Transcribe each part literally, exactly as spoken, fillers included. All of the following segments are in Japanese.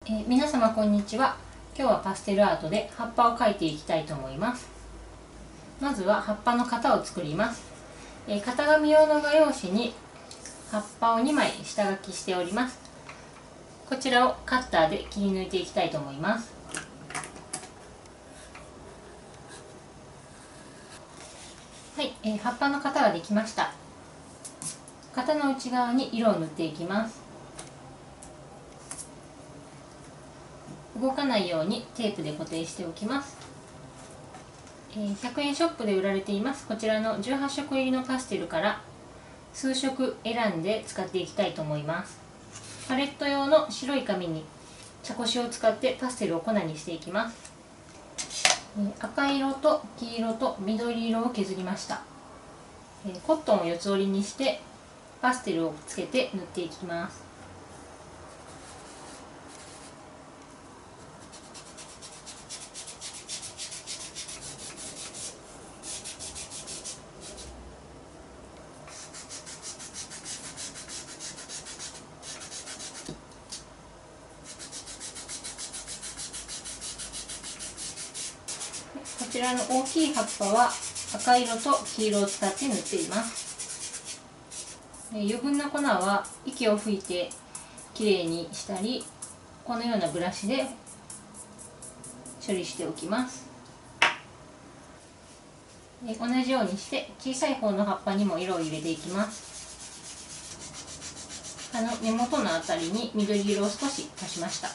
えー、皆様こんにちは。今日はパステルアートで葉っぱを描いていきたいと思います。まずは葉っぱの型を作ります。えー、型紙用の画用紙に葉っぱをにまい下書きしております。こちらをカッターで切り抜いていきたいと思います。はい、えー、葉っぱの型ができました。型の内側に色を塗っていきます。動かないようにテープで固定しておきます。ひゃくえんショップで売られていますこちらのじゅうはっしょく入りのパステルから数色選んで使っていきたいと思います。パレット用の白い紙に茶こしを使ってパステルを粉にしていきます。赤色と黄色と緑色を削りました。コットンを四つ折りにしてパステルをつけて塗っていきます。こちらの大きい葉っぱは赤色と黄色を使って塗っています。余分な粉は息を吹いてきれいにしたり、このようなブラシで処理しておきます。同じようにして小さい方の葉っぱにも色を入れていきます。葉の根元のあたりに緑色を少し足しました。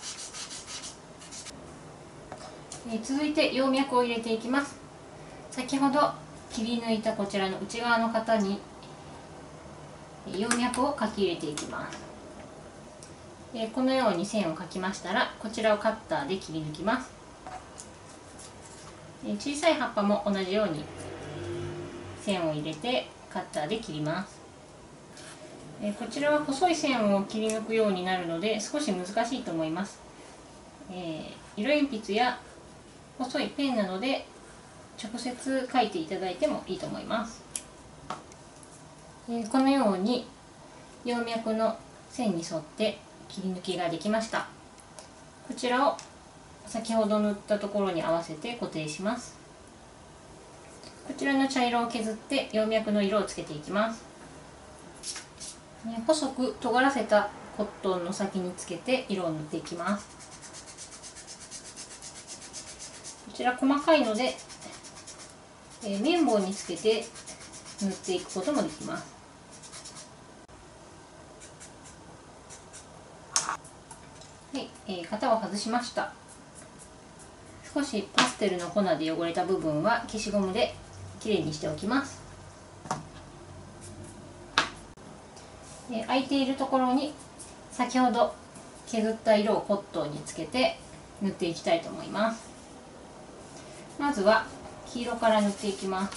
続いて葉脈を入れていきます。先ほど切り抜いたこちらの内側の型に葉脈を描き入れていきます。このように線を描きましたら、こちらをカッターで切り抜きます。小さい葉っぱも同じように線を入れてカッターで切ります。こちらは細い線を切り抜くようになるので少し難しいと思います。色鉛筆や細いペンなどで直接描いていただいてもいいと思います。このように葉脈の線に沿って切り抜きができました。こちらを先ほど塗ったところに合わせて固定します。こちらの茶色を削って葉脈の色をつけていきます。細く尖らせたコットンの先につけて色を塗っていきます。こちら細かいので、えー、綿棒につけて塗っていくこともできます。はい、えー、型を外しました。少しパステルの粉で汚れた部分は消しゴムできれいにしておきます。えー、空いているところに先ほど削った色をコットンにつけて塗っていきたいと思います。まずは黄色から塗っていきます。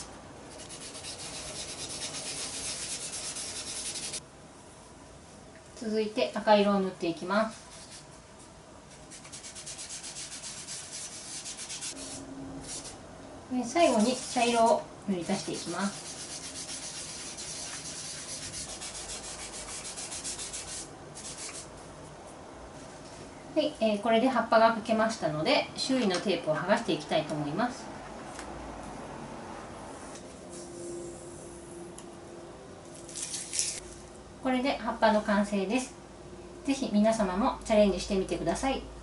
続いて赤色を塗っていきます。最後に茶色を塗り足していきます。はい、えー、これで葉っぱが描けましたので周囲のテープを剥がしていきたいと思います。これで葉っぱの完成です。ぜひ皆様もチャレンジしてみてください。